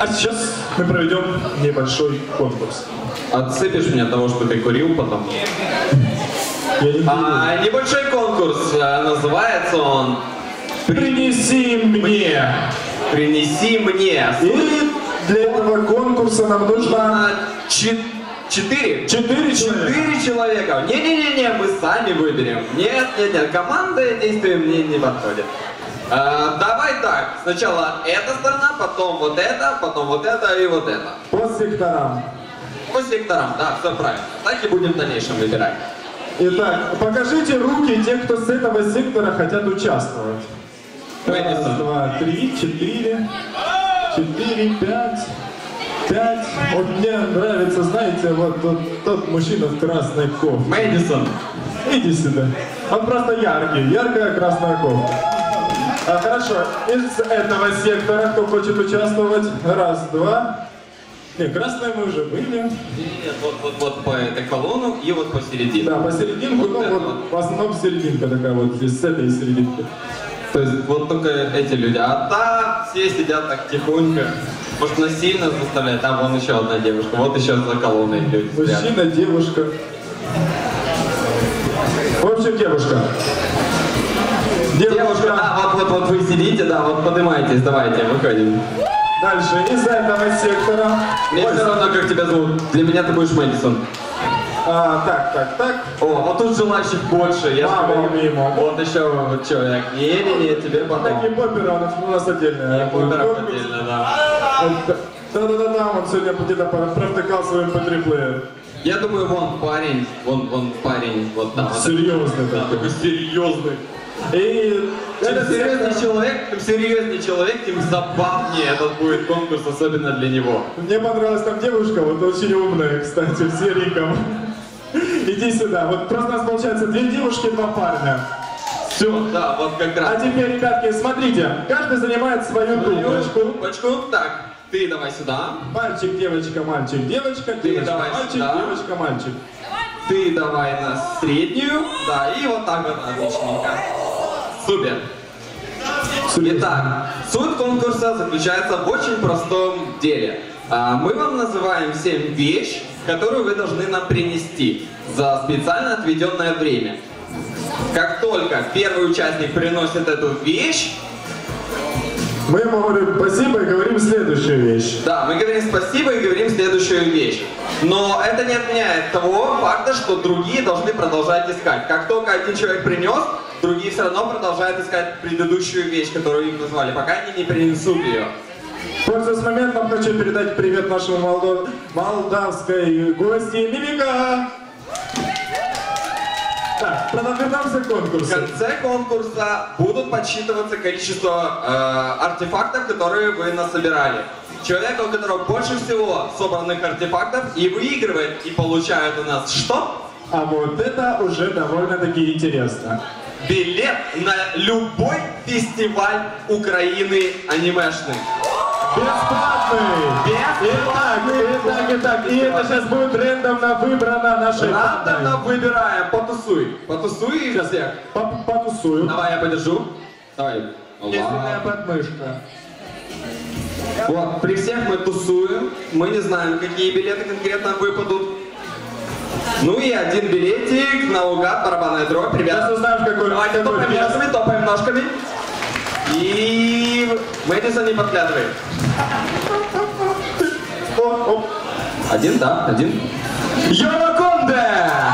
А сейчас мы проведем небольшой конкурс. Отсыпешь меня того, что ты курил потом? Небольшой конкурс, называется он «Принеси мне». «Принеси мне». И для этого конкурса нам нужно... Четыре Четыре человека. Не-не-не, мы сами выберем. Нет, команда действия мне не подходит. Давай так, сначала эта сторона, потом вот это и вот это. По секторам. По секторам, да, все правильно. Так и будем в дальнейшем выбирать. Итак, покажите руки тех, кто с этого сектора хотят участвовать. Раз, два, три, четыре, 5. Вот мне нравится, знаете, вот тот мужчина в красной кофте. Мэдисон. Иди сюда. Он просто яркий, яркая красная кофта. Хорошо, из этого сектора кто хочет участвовать? Раз, два. Не, красные мы уже были. Нет, вот по этой колонну и вот посередине. Да, посерединку, вот вот в основном серединка такая вот здесь, с этой серединки. То есть вот только эти люди, а там все сидят так тихонько. Может, насильно заставляет, там вон еще одна девушка, вот еще за колонной люди. Мужчина, девушка. В общем, девушка. Девушка, да, вот вы сидите, да, вот поднимайтесь, давайте, выходим. Дальше, из этого сектора. Мне все равно, как тебя зовут. Для меня ты будешь Мэдисон. Так. О, вот тут желающих больше. Я мимо. Вот еще вот человек. Не, тебе потом. Такие попперы у нас отдельные. Попперов отдельно, да. Да, он сегодня где-то провтыкал своим патриплеер. Я думаю, вон парень, вот там. Серьезный такой серьезный. И чем серьезнее человек, тем забавнее этот будет конкурс, особенно для него. Мне понравилась там девушка, вот очень умная, кстати, с сериком. Иди сюда. Вот просто у нас получается 2 девушки, 2 парня. Все, да, вот как раз. А теперь, ребятки, смотрите, каждый занимает свою тумбочку. Так, ты давай сюда. Мальчик, девочка, мальчик, девочка, девочка, мальчик, девочка, мальчик. Ты давай на среднюю, да, и вот так вот, отличненько. Супер. Итак, суть конкурса заключается в очень простом деле. Мы вам называем 7 вещь, которую вы должны нам принести за специально отведенное время. Как только первый участник приносит эту вещь, мы ему говорим спасибо и говорим следующую вещь. Да, мы говорим спасибо и говорим следующую вещь. Но это не отменяет того факта, что другие должны продолжать искать. Как только один человек принес, другие все равно продолжают искать предыдущую вещь, которую им назвали, пока они не принесут ее. Пользуясь моментом, хочу передать привет нашему молдавской гости Мимика. Так, вернемся к конкурсу. В конце конкурса будут подсчитываться количество артефактов, которые вы насобирали. Человек, у которого больше всего собранных артефактов, и выигрывает, и получает у нас что? А вот это уже довольно-таки интересно. Билет на любой фестиваль Украины анимешный. Бесплатный! Итак, и это сейчас будет рандомно выбрано нашей командой. Рандомно выбираем. Потусуй. Потусуй всех. Потусую. Давай, я подержу. Давай. Единственная подмышка. Вот, при всех мы тусуем. Мы не знаем, какие билеты конкретно выпадут. Ну и один билетик наугад, барабанная дробь. Ребята, сейчас узнаем, какой. Давайте топаем ножками, топаем ножками. И Мэдисон не подглядывает. Оп. Один, да, один. Йонаконде!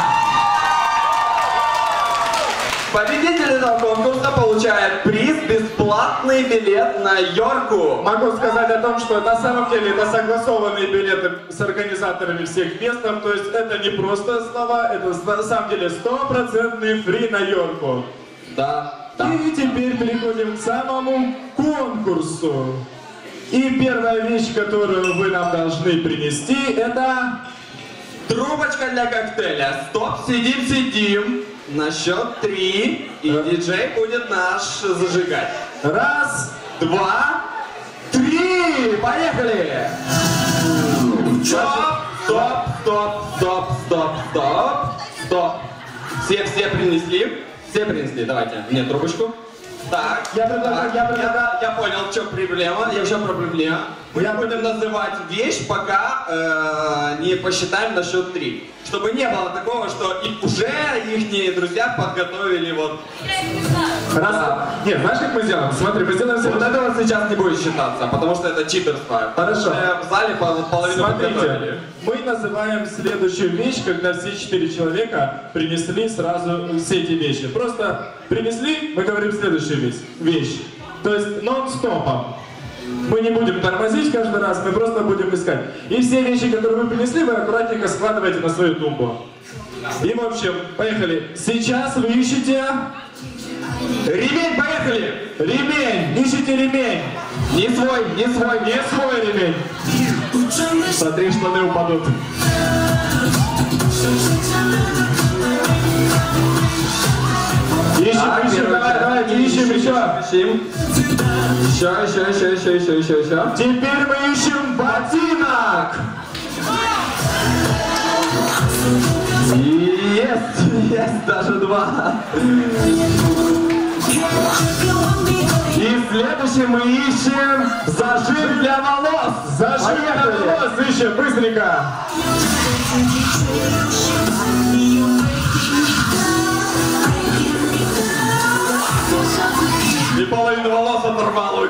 Победитель этого конкурса получает приз бесплатный билет на Йорку. Могу сказать о том, что на самом деле это согласованные билеты с организаторами всех фестов, то есть это не просто слова, это на самом деле 100% фри на Йорку. Да. И теперь переходим к самому конкурсу. И первая вещь, которую вы нам должны принести, это... Трубочка для коктейля. Стоп, сидим. На счет 3. И диджей будет наш зажигать. Раз, два, три. Поехали! Стоп. Все принесли? Все принесли. Давайте. Мне трубочку. Так, Я предлагаю, я понял, в чем проблема. Мы будем называть вещь, пока не посчитаем на счет 3. Чтобы не было такого, что и уже их друзья подготовили вот. Раз. Нет, знаешь, как мы сделаем? Смотри, мы сделаем Вот это вот сейчас не будет считаться, потому что это читерство. Хорошо. В зале половину подготовили. Смотрите, мы называем следующую вещь, когда все 4 человека принесли сразу все эти вещи. Просто принесли, мы говорим следующую вещь. То есть нон-стопом. Мы не будем тормозить каждый раз, мы просто будем искать. И все вещи, которые вы принесли, вы аккуратненько складываете на свою тумбу. И в общем, поехали. Сейчас вы ищете... Ремень, поехали! Ремень! Ищите ремень! Не свой ремень! Смотри, штаны упадут. Ищем, давайте, ищем еще. Еще. Теперь мы ищем ботинок. Есть, даже 2. И следующий мы ищем зажим для волос. Зажим для волос ищем, быстренько. И половину волос оторвало,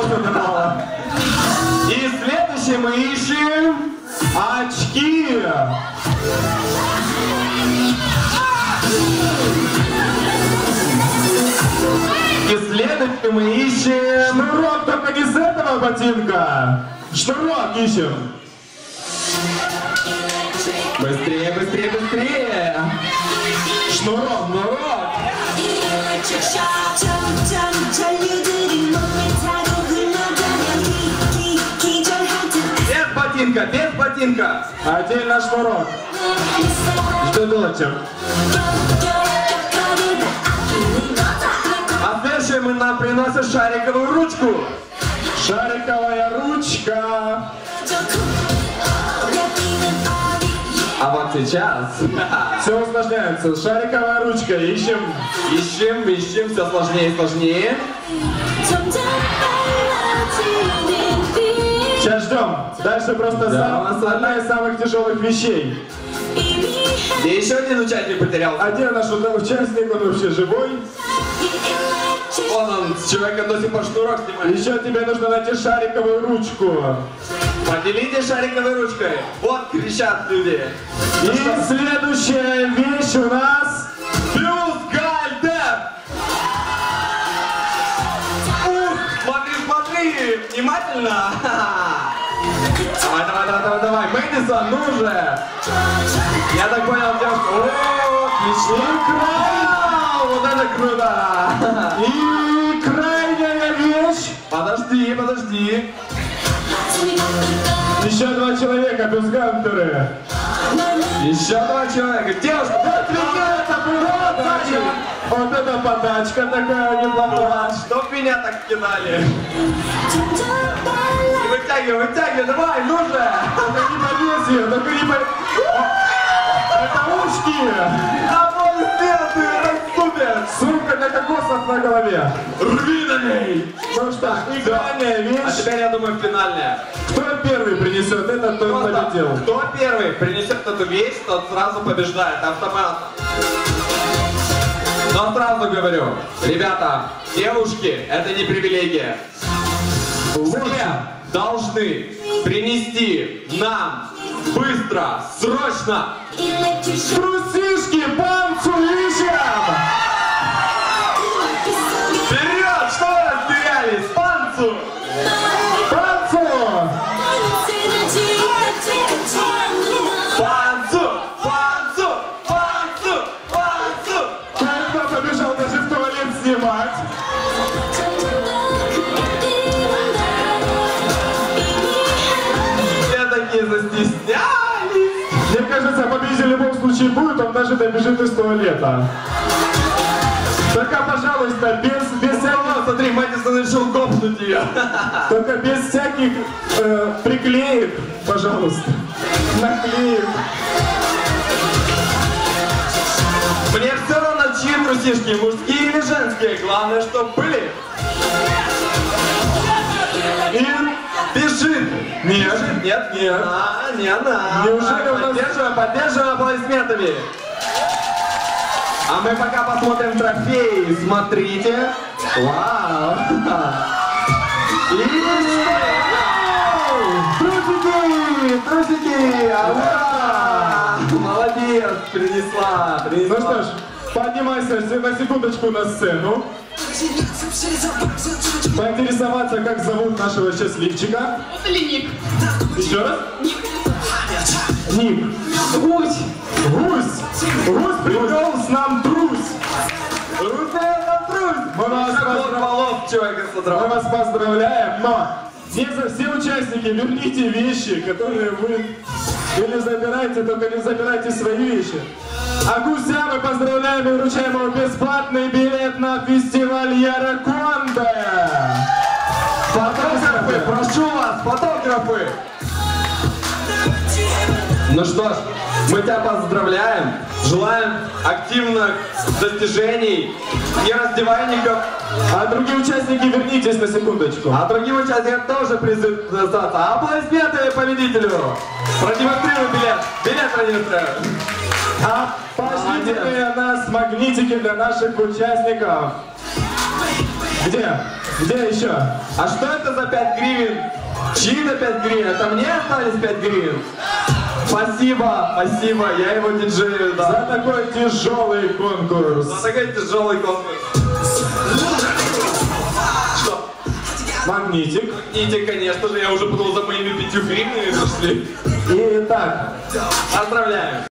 И следующий мы ищем очки. И следующий мы ищем... Шнурок, только не с этого ботинка. Шнурок ищем. Быстрее. Шнурок. Без ботинка. Отдельно шнурок. Что делаете? А следующее мы нам приносим шариковую ручку. Шариковая ручка. А вот сейчас Все усложняется. Шариковая ручка. Ищем, все сложнее и сложнее. Сейчас ждем. Дальше просто одна из самых тяжелых вещей. И еще один участник потерялся. А где наш участник? Он вообще живой? Он с человеком до сих пор шнурок снимает. Еще тебе нужно найти шариковую ручку. Поделитесь шариковой ручкой. Вот кричат люди. И следующая вещь у нас... Бюстгальтер! Смотри, внимательно. Давай, Мэдисон, ну же. Я так понял, девушка. О, отлично. вот это круто. И крайняя вещь. Подожди. Еще 2 человека, бюстгальтеры. Еще 2 человека. Девушка, Вот это подачка такая неплохая. Чтоб меня так кидали. Вытягивай, давай, ну же. Только не повесь ее, только не повесь. Это ушки. А мой ты расступит. Сумка для кокосов на голове. Рви на ней. Ну что, и крайняя вещь. А теперь, я думаю, финальная. Кто первый принесет это, то и полетел. Кто первый принесет эту вещь, тот сразу побеждает. Автомат. Но сразу говорю, ребята, девушки, это не привилегия. Все должны принести нам быстро, срочно трусишки, панцу ищем! Вперед! Что вы растерялись? Панцу! Панцу! Кто побежал даже в туалет снимать? Все такие застеснялись. Мне кажется, победитель в любом случае будет, он даже добежит из туалета. Только, пожалуйста, без всяких... Смотри, Мэдисон решил копнуть ее. Только без всяких приклеек, пожалуйста. Наклеек. Мне все равно, чьи трусишки, мужские или женские, главное, чтобы были. И Бежит. нет, Нет? нет. Не она. Неужели у нас- Поддерживаем аплодисментами. А мы пока посмотрим трофеи. Смотрите. Вау. И... Трусики! Ура! Молодец! Принесла! Ну что ж, поднимайся на секундочку на сцену. Поинтересоваться, как зовут нашего счастливчика. Или Ник. Еще раз? Ник. Ник. Гусь. Гусь! Гусь привел с нам трус! Мы вас поздравляем, но все участники, верните вещи, которые вы или забираете, только не забирайте свои вещи. А гуся мы поздравляем и вручаем ему бесплатный билет на фестиваль Яраконда. Фотографы, прошу вас, фотографы! Ну что ж, мы тебя поздравляем, желаем активных достижений и раздевальников. А другие участники, вернитесь на секундочку. А другим участникам тоже призыв достаться. Аплодисменты победителю! Продемонстрируй билет! Билет продемонстрируй! А пошлите нас магнитики для наших участников. Где? Где еще? А что это за 5 гривен? Чьи-то 5 гривен? Это мне остались 5 гривен? Спасибо, спасибо, я его диджею, да. За такой тяжелый конкурс. За такой тяжелый конкурс. Что? Магнитик. Идите, конечно же, я уже подумал, за моими 5 гривнами пришли. Итак, Поздравляем.